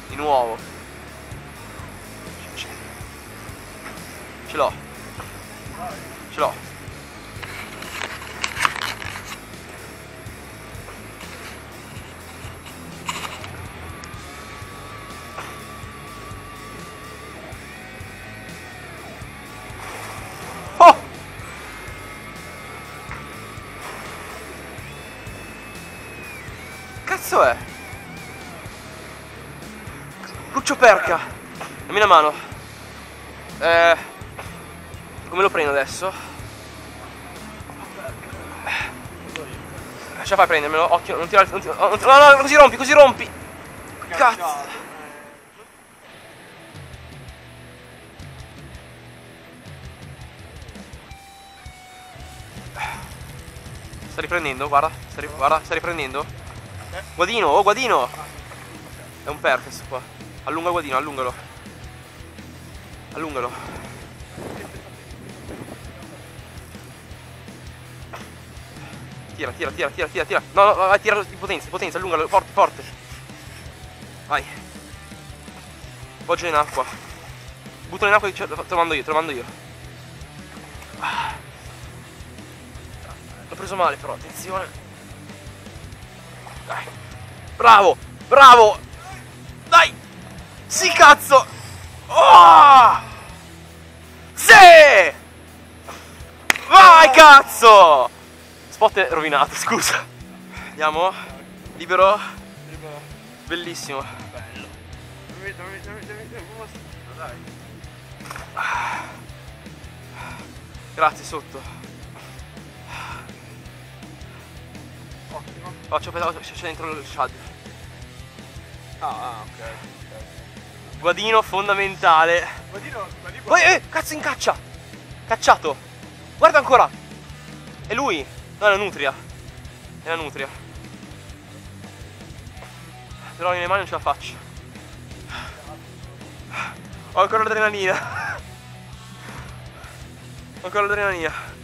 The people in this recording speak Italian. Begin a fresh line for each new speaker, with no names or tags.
Di nuovo. Ce l'ho. Ce l'ho. Oh! Cazzo è? Cruccio perca. Dammi una mano. Come lo prendo adesso? Ce la fai a prendermelo? Occhio, non tirare. No, così rompi, così rompi! Cazzo! Sta riprendendo, guarda, sta riprendendo. Guadino, oh Guadino! È un perk questo qua. Allunga il guadino, allungalo. Allungalo. Tira. No, vai, tira di potenza, allungalo, forte. Vai. Poggia in acqua. Buttalo in acqua che te lo mando io. L'ho preso male però, attenzione. Dai. Bravo! Dai! Sì, cazzo! Oh! Sì! Vai, cazzo! Spot è rovinato, scusa. Andiamo? Libero? Bellissimo.
Bello. Dai.
Grazie, sotto.
Ottimo.
Oh, c'è dentro il shad.
Ok.
Guadino fondamentale.
Guadino.
Poi, cazzo, in caccia! Cacciato! Guarda ancora! È lui! No, è la nutria. Però nelle mani non ce la faccio. Ho ancora l'adrenalina.